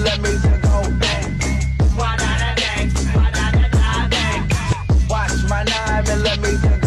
let me just go bang. Watch my 9 and let me just go